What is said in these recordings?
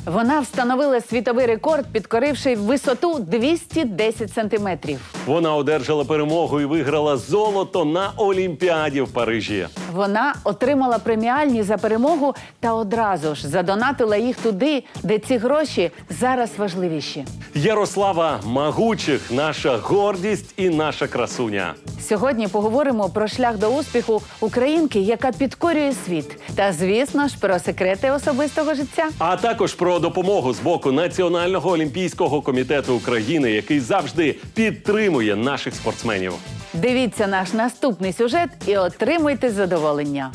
Вона встановила світовий рекорд, підкоривши висоту 210 сантиметрів. Вона одержала перемогу і виграла золото на Олімпіаді в Парижі. Вона отримала преміальні за перемогу та одразу ж задонатила їх туди, де ці гроші зараз важливіші. Ярослава Магучих – наша гордість і наша красуня. Сьогодні поговоримо про шлях до успіху українки, яка підкорює світ. Та, звісно ж, про секрети особистого життя. А також про допомогу з боку Національного олімпійського комітету України, який завжди підтримує наших спортсменів. Дивіться наш наступний сюжет і отримуйте задоволення.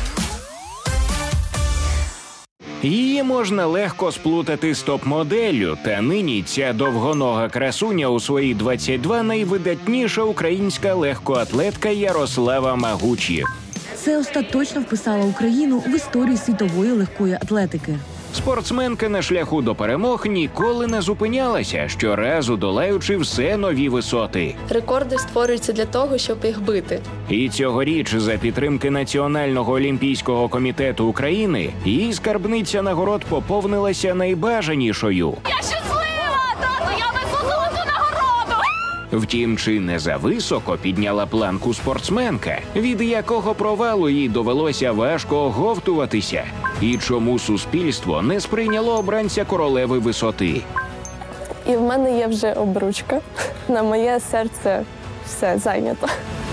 Її можна легко сплутати з топ-моделлю, та нині ця довгонога красуня у свої 22 найвидатніша українська легкоатлетка Ярослава Магучих. Це остаточно вписало Україну в історію світової легкої атлетики. Спортсменка на шляху до перемог ніколи не зупинялася, щоразу долаючи все нові висоти. Рекорди створюються для того, щоб їх бити. І цьогоріч за підтримки Національного олімпійського комітету України її скарбниця нагород поповнилася найбажанішою. Я щаслива, тату, я несу золоту нагороду! Втім, чи не зависоко підняла планку спортсменка, від якого провалу їй довелося важко оговтуватися? І чому суспільство не сприйняло обранця королеви висоти? І в мене є вже обручка. На моє серце все зайнято.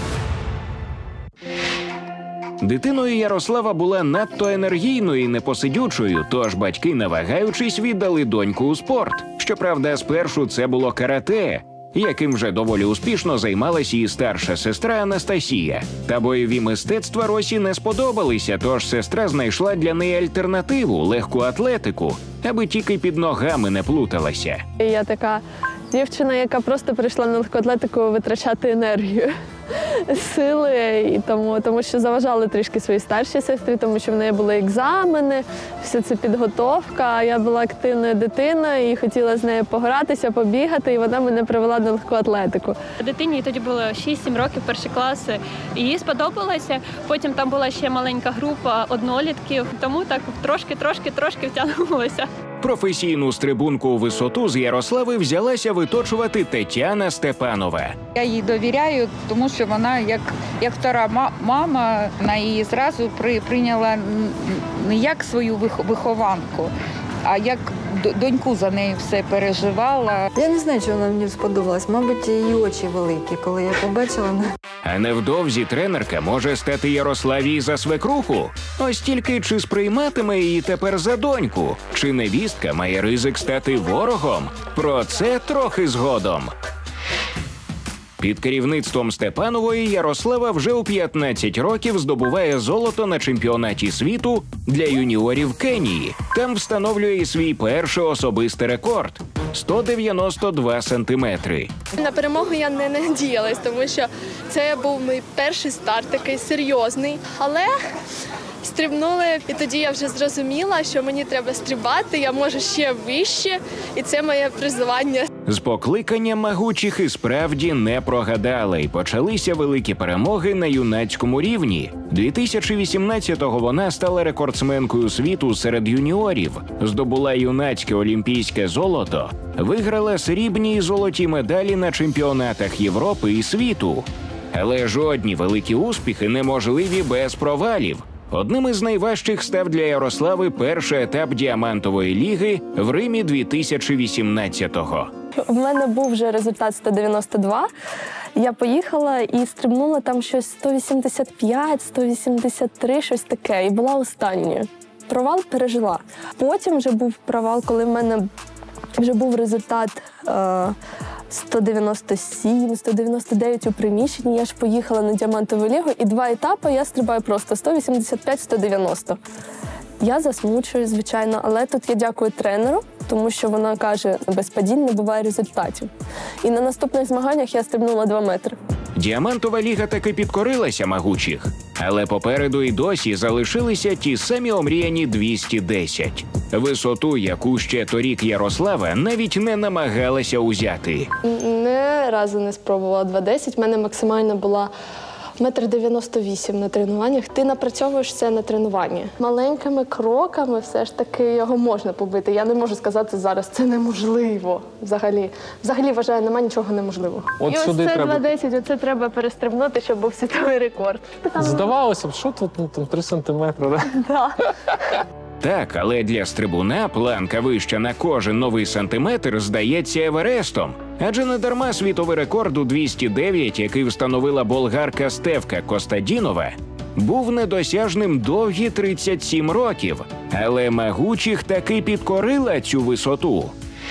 Дитиною Ярослава була надто енергійною і непосидючою, тож батьки, навагаючись, віддали доньку у спорт. Щоправда, спершу це було карате, яким вже доволі успішно займалась її старша сестра Анастасія. Та бойові мистецтва Росі не сподобалися, тож сестра знайшла для неї альтернативу – легку атлетику, аби тільки під ногами не плуталася. Я така дівчина, яка просто прийшла на легку атлетику витрачати енергію, сили, і тому що заважали трішки свої старші сестри, тому що в неї були екзамени, вся ця підготовка. Я була активною дитиною і хотіла з нею погратися, побігати, і вона мене привела на легку атлетику. Дитині тоді було 6-7 років, перші класи. Їй сподобалося. Потім там була ще маленька група однолітків, тому так трошки втягнулася. Професійну стрибунку у висоту з Ярослави взялася виточувати Тетяна Степанова. Я їй довіряю, тому що вона, як втора мама, вона її зразу прийняла не як свою вихованку, а як доньку, за нею все переживала. Я не знаю, чи вона мені сподобалась. Мабуть, її очі великі, коли я побачила. А невдовзі тренерка може стати Ярославі за свекруху. Ось тільки чи сприйматиме її тепер за доньку? Чи невістка має ризик стати ворогом? Про це трохи згодом. Під керівництвом Степанової Ярослава вже у 15 років здобуває золото на чемпіонаті світу для юніорів Кенії. Там встановлює і свій перший особистий рекорд – 192 сантиметри. На перемогу я не надіялась, тому що це був мій перший старт, такий серйозний. Але стрибнули, і тоді я вже зрозуміла, що мені треба стрибати, я можу ще вище, і це моє призвання. З покликанням Магучих і справді не прогадали, і почалися великі перемоги на юнацькому рівні. 2018-го вона стала рекордсменкою світу серед юніорів, здобула юнацьке олімпійське золото, виграла срібні і золоті медалі на чемпіонатах Європи і світу. Але жодні великі успіхи неможливі без провалів. Одним із найважчих став для Ярослави перший етап діамантової ліги в Римі 2018-го. У мене був вже результат 192. Я поїхала і стрибнула там щось 185, 183, щось таке. І була остання. Провал пережила. Потім вже був провал, коли в мене вже був результат 197, 199 у приміщенні. Я ж поїхала на діамантову лігу, і 2 етапи я стрибаю просто 185-190. Я засмучуюсь, звичайно, але тут я дякую тренеру, тому що вона каже, без падінь не буває результатів. І на наступних змаганнях я стрибнула 2 метри. Діамантова ліга таки підкорилася Магучих, але попереду і досі залишилися ті самі омріяні 210. Висоту, яку ще торік Ярослава навіть не намагалася узяти. Ні разу не спробувала 2.10, в мене максимальна була 1,98 м на тренуваннях. Ти напрацьовуєш це на тренуванні. Маленькими кроками все ж таки його можна побити. Я не можу сказати зараз, це неможливо взагалі. Взагалі, вважаю, немає нічого неможливого. От і ось сюди це треба- 2,10, оце треба перестрибнути, щоб був світовий рекорд. Здавалося б, що тут, там 3 сантиметри, да? Да. Так, але для стрибуна планка вища на кожен новий сантиметр здається Еверестом. Адже недарма світовий рекорд у 209, який встановила болгарка Стевка Костадінова, був недосяжним довгі 37 років. Але Магучих таки підкорила цю висоту.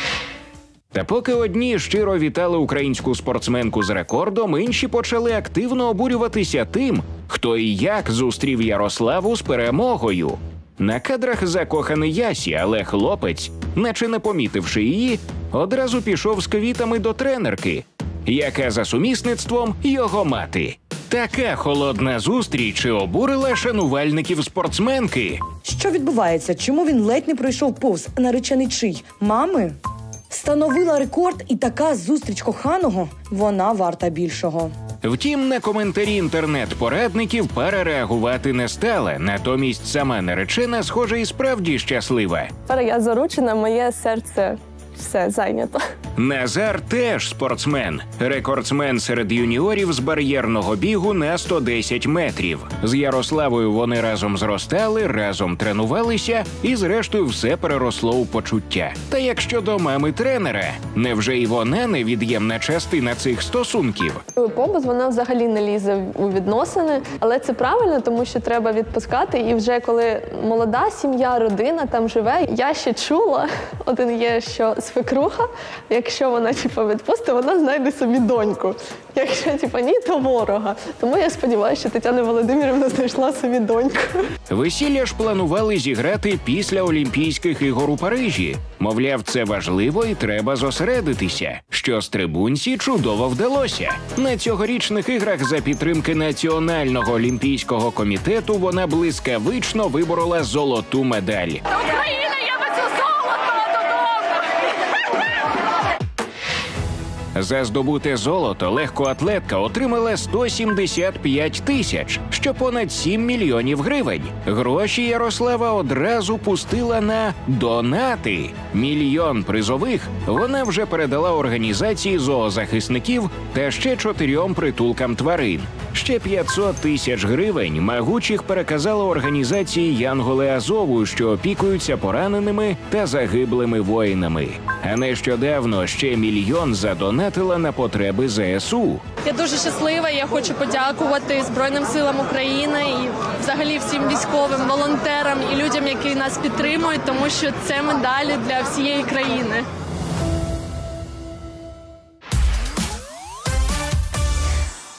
Та поки одні щиро вітали українську спортсменку з рекордом, інші почали активно обурюватися тим, хто і як зустрів Ярославу з перемогою. На кадрах закоханий Ясі, але хлопець, наче не помітивши її, одразу пішов з квітами до тренерки, яка за сумісництвом його мати. Така холодна зустріч обурила шанувальників спортсменки. Що відбувається? Чому він ледь не пройшов повз наречений чий? Мами? Встановила рекорд, і така зустріч коханого, вона варта більшого. Втім, на коментарі інтернет-порадників пара реагувати не стала, натомість сама наречена, схоже, і справді щаслива. Тепер я заручена, моє серце все зайнято. Назар теж спортсмен. Рекордсмен серед юніорів з бар'єрного бігу на 110 метрів. З Ярославою вони разом зростали, разом тренувалися і зрештою все переросло у почуття. Та як щодо мами тренера, невже і вона невід'ємна частина цих стосунків? Побут, вона взагалі не лізе у відносини, але це правильно, тому що треба відпускати. І вже коли молода сім'я, родина там живе, я ще чула, один є, що свекруха, якщо вона відпустить, вона знайде собі доньку. Якщо ні, то ворога. Тому я сподіваюся, що Тетяна Володимирівна знайшла собі доньку. Весілля ж планували зіграти після Олімпійських ігор у Парижі. Мовляв, це важливо і треба зосередитися, що стрибунці чудово вдалося. На цьогорічних іграх за підтримки Національного олімпійського комітету вона блискавично виборола золоту медаль. Україна, я без золота додому! За здобуте золото легкоатлетка отримала 175 тисяч, що понад 7 мільйонів гривень. Гроші Ярослава одразу пустила на донати. 1 мільйон призових вона вже передала організації зоозахисників та ще 4 притулкам тварин. Ще 500 тисяч гривень Магучих переказала організації «Янголи Азову», що опікуються пораненими та загиблими воїнами. А нещодавно ще 1 мільйон задонатила на потреби ЗСУ. Я дуже щаслива, я хочу подякувати Збройним силам України і взагалі всім військовим, волонтерам і людям, які нас підтримують, тому що це медалі для всієї країни.